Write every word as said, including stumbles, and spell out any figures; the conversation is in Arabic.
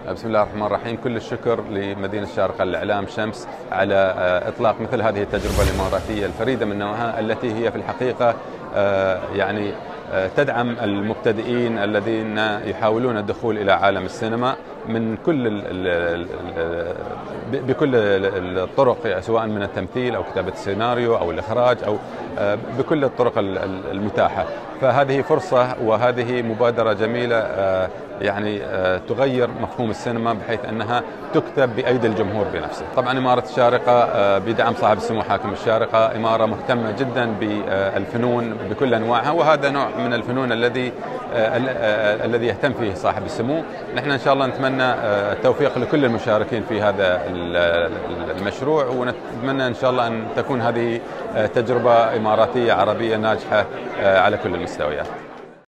بسم الله الرحمن الرحيم. كل الشكر لمدينة الشارقة للإعلام شمس على إطلاق مثل هذه التجربة الإماراتية الفريدة من نوعها، التي هي في الحقيقة يعني تدعم المبتدئين الذين يحاولون الدخول إلى عالم السينما من كل بكل الطرق، سواء من التمثيل أو كتابة السيناريو أو الإخراج أو بكل الطرق المتاحة. فهذه فرصة وهذه مبادرة جميلة يعني تغير مفهوم السينما بحيث أنها تكتب بأيدي الجمهور بنفسه. طبعا إمارة الشارقة بدعم صاحب السمو حاكم الشارقة إمارة مهتمة جدا بالفنون بكل أنواعها، وهذا نوع من الفنون الذي الذي يهتم فيه صاحب السمو. نحن إن شاء الله نتمنى التوفيق لكل المشاركين في هذا المشروع، ونتمنى إن شاء الله أن تكون هذه تجربة إماراتية عربية ناجحة على كل المستويات.